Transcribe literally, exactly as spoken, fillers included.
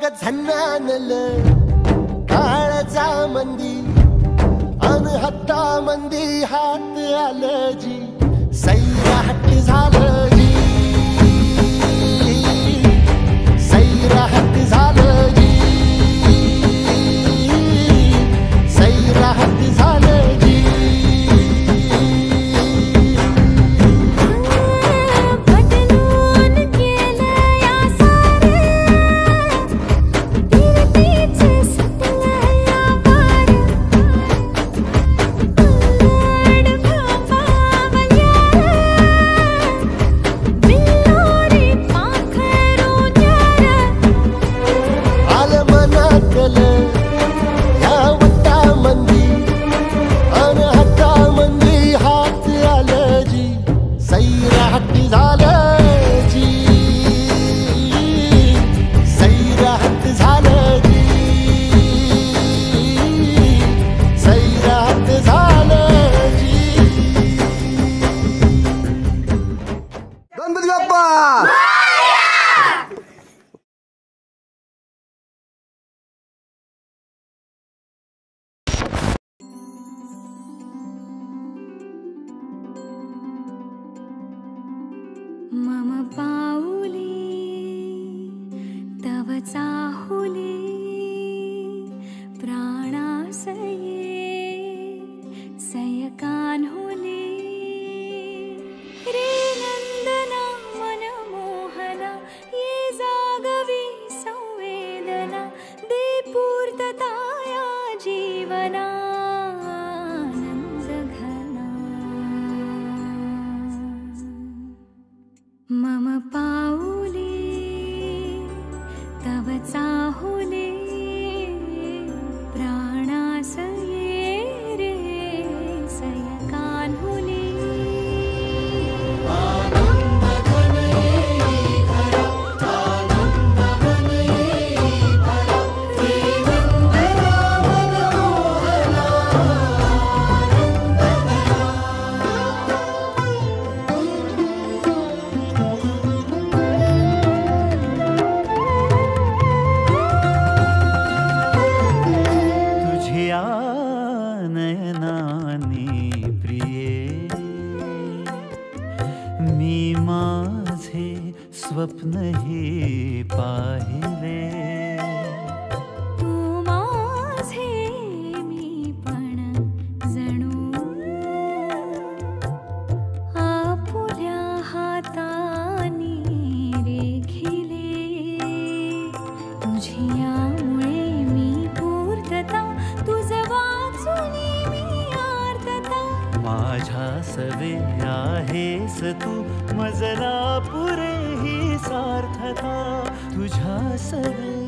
ग झन्नानल काळजा मंदी अन हत्ता मंदी हात आलं जी सैराट झालं जी सैराट झालं जी सैराट झालं जी मम पाऊली तव चाहुली प्राणासये सयकान्हुली रे नंदना मनमोहना ये जागवी संवेदना दे पूर्तताया जीवना मम पाऊली तव चाहुली प्राणासये रे सयकान्हुली मी माझे स्वप्न हे पाहिले तू माझे मी पण जणू आपुल्या हातानी रेखिले तुझ्यामुळे मी पूर्तता तुझ वाचुनी मी आर्तता माझ्या सवे आहेस तू मजला पुरे ही सार्थता तुझ्या सवे